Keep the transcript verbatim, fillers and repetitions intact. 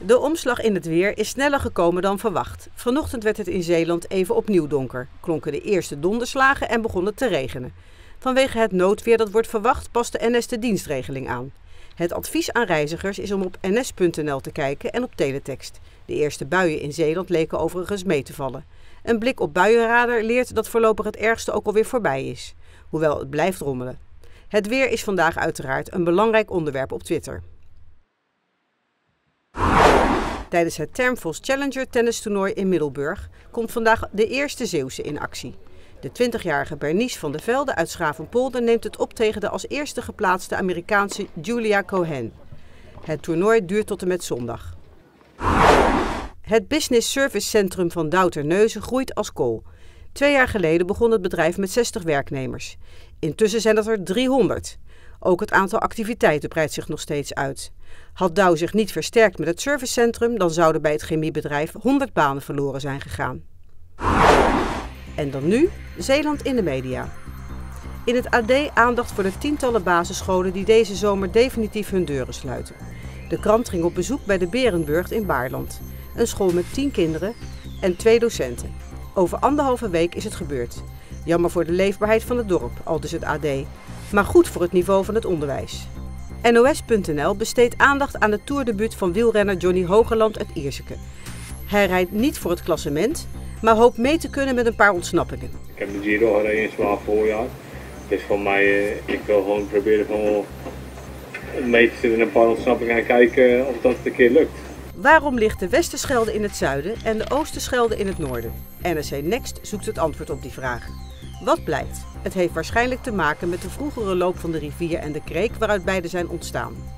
De omslag in het weer is sneller gekomen dan verwacht. Vanochtend werd het in Zeeland even opnieuw donker, klonken de eerste donderslagen en begon het te regenen. Vanwege het noodweer dat wordt verwacht past de N S de dienstregeling aan. Het advies aan reizigers is om op n s punt n l te kijken en op teletext. De eerste buien in Zeeland leken overigens mee te vallen. Een blik op buienradar leert dat voorlopig het ergste ook alweer voorbij is, hoewel het blijft rommelen. Het weer is vandaag uiteraard een belangrijk onderwerp op Twitter. Tijdens het Termfos Challenger tennistoernooi in Middelburg komt vandaag de eerste Zeeuwse in actie. De twintigjarige Bernice van de Velde uit Schravenpolder neemt het op tegen de als eerste geplaatste Amerikaanse Julia Cohen. Het toernooi duurt tot en met zondag. Het Business Service Centrum van Douterneuzen groeit als kool. Twee jaar geleden begon het bedrijf met zestig werknemers. Intussen zijn dat er driehonderd. Ook het aantal activiteiten breidt zich nog steeds uit. Had Douw zich niet versterkt met het servicecentrum, dan zouden bij het chemiebedrijf honderd banen verloren zijn gegaan. En dan nu Zeeland in de media. In het A D aandacht voor de tientallen basisscholen die deze zomer definitief hun deuren sluiten. De krant ging op bezoek bij de Berenburgt in Baarland. Een school met tien kinderen en twee docenten. Over anderhalve week is het gebeurd. Jammer voor de leefbaarheid van het dorp, aldus het A D. Maar goed voor het niveau van het onderwijs. N O S punt n l besteedt aandacht aan het toerdebuut van wielrenner Johnny Hogeland uit Ierseke. Hij rijdt niet voor het klassement, maar hoopt mee te kunnen met een paar ontsnappingen. Ik heb de Giro gereden in zwaar voorjaar. Dus voor mij, ik wil gewoon proberen van mee te zitten in een paar ontsnappingen en kijken of dat een keer lukt. Waarom ligt de Westerschelde in het zuiden en de Oosterschelde in het noorden? N R C Next zoekt het antwoord op die vraag. Wat blijkt? Het heeft waarschijnlijk te maken met de vroegere loop van de rivier en de kreek waaruit beide zijn ontstaan.